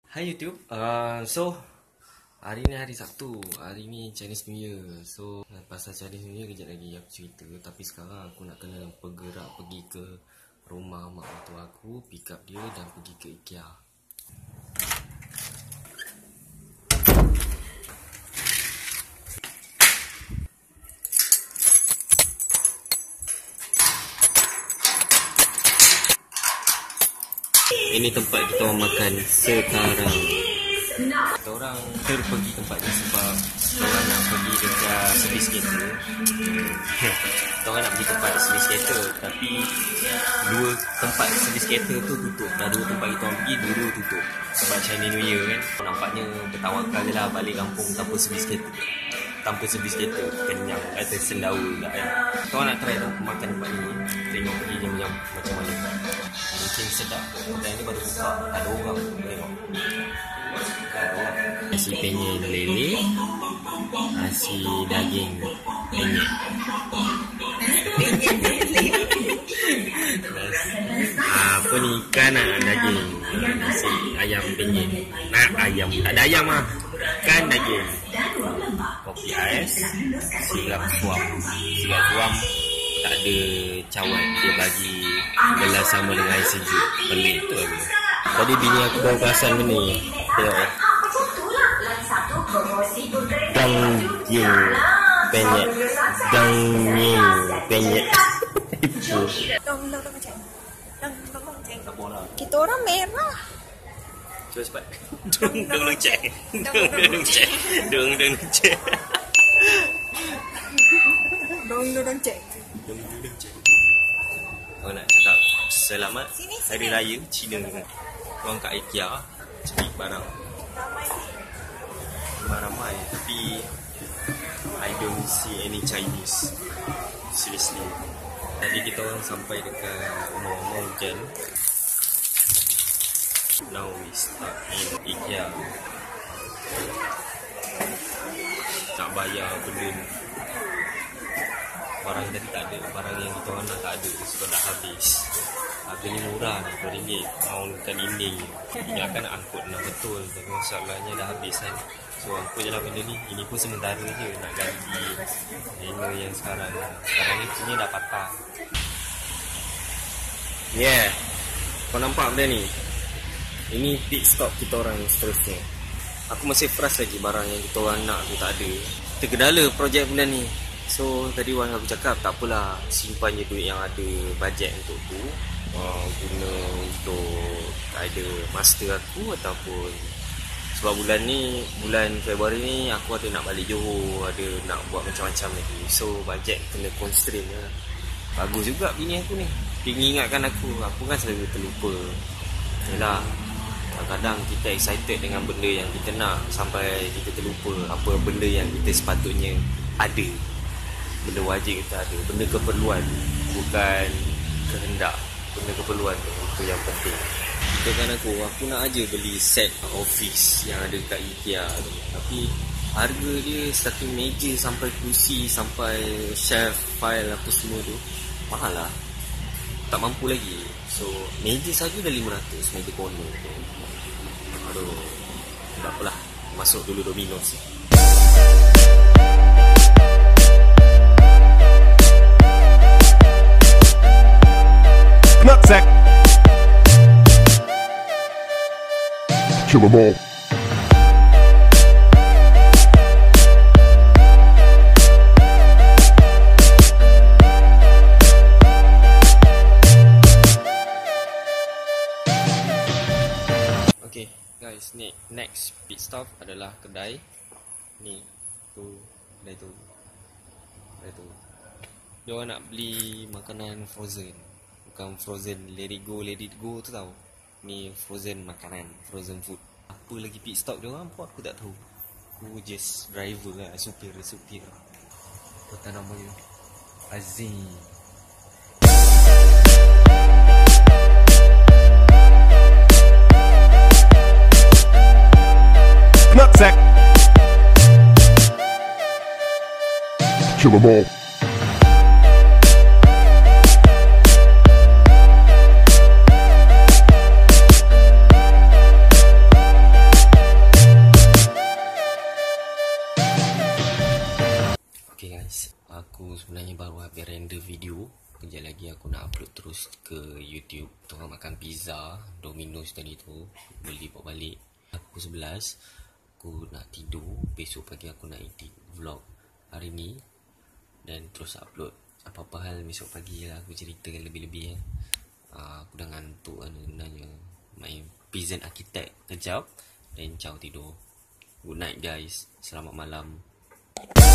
Hai YouTube. Hari ni hari Sabtu. Hari ni Chinese New Year. So pasal Chinese New Year kejap lagi aku cerita. Tapi sekarang aku nak kena bergerak pergi ke rumah mak mertua aku, pick up dia dan pergi ke IKEA. Ini tempat kita orang makan sekarang. Kita orang pergi tempat ni sebab kita orang nak pergi dekat servis kereta. Kita orang nak pergi tempat servis kereta, tapi dua tempat servis kereta tu tutup. Dah dua tempat kita orang pergi, dua tutup sebab Chinese New Year kan. Nampaknya bertawakal je lah balik kampung tanpa servis kereta. Tanpa servis kereta, kenyang, ada sendawa tak kan. Kita orang nak try makan tempat ni, tengok pergi macam mana. Mungkin sedap. Dan ni baru buka, tak ada orang. Tengok. Nasi penyet lele, nasi daging penyet. Apa ni, ikan daging. Nasi ayam penyet. Ayam, tak ada ayam lah. Ikan daging. Kopi ais, sirap suam. Sirap suam tak ada cawan, dia bagi gelas sama dengan air sejuk. Pelik tu lagi. Tadi bini aku baru perasan benda ni. Tengok Daging penyet. Daging penyet. Dong ceng. Kita orang merah. Cuba cepat. Dong ceng. Dong ceng. Dong ceng. Kau nak cakap selamat Hari Raya Cina ni kan. Korang kat IKEA cari barang ramai tapi I don't see any Chinese. Seriously. Tadi kita orang sampai dekat rumah hujan. Now we stuck in IKEA. Tak bayar benda ni. Barang tadi tak ada. Barang yang kita orang nak tak ada sebab dah habis. Harga ni murah ni, RM2. Mau bukan ini. Ingatkan nak angkut nak betul. Tapi masalahnya dah habis kan. So angkut je lah benda ni. Ini pun sementara je nak ganti hanger yang sekarang. Sekarang ni punya dah patah. Yeah. Kau nampak benda ni? Ini pit stop kita orang seterusnya. Aku masih frust lagi barang yang kita orang nak tu tak ada. Tergedala projek bulan ni. So tadi orang aku cakap tak apalah, simpan je duit yang ada bajet untuk tu. Guna untuk either master aku ataupun sebab bulan ni, bulan Februari ni aku ada nak balik Johor, ada nak buat macam-macam lagi. So bajet kena constrain lah. Bagus juga bini aku ni, dia ingatkan aku kan selalu terlupa. Yelah, kadang-kadang kita excited dengan benda yang kita nak sampai kita terlupa apa benda yang kita sepatutnya ada. Benda wajib kita ada, benda keperluan, bukan kehendak. Benda keperluan tu, itu yang penting. Kita kan aku nak aja beli set office yang ada kat IKEA tu. Tapi harga dia starting meja sampai kursi, sampai shelf, file apa semua tu mahal lah. Tak mampu lagi. So meja saja dah 500, meja corner tu. Aduh, tak apalah, masuk dulu Domino's. Nutsack. Kill 'em all. Okay guys, ni next pit stop adalah kedai ni tu, kedai tu. Dia orang nak beli makanan frozen. Bukan frozen let it go tu tau. Ni frozen makanan, frozen food. Apa lagi pit stop dia orang pun aku tak tahu. Aku just driver lah, supir. Apa nama dia? Azim. Nutsack. Kill 'em all. sebenarnya baru habis render video. Kejap lagi aku nak upload terus ke YouTube. Tengah makan pizza Domino's tadi tu, beli bawa balik. Pukul 11 aku nak tidur. Besok pagi aku nak edit vlog hari ni dan terus upload. Apa-apa hal besok pagi lah aku ceritakan lebih-lebih ya. Aku dah ngantuk kan sebenarnya. Main Peasant Architect kejap dan ciao tidur. Good night guys. Selamat malam.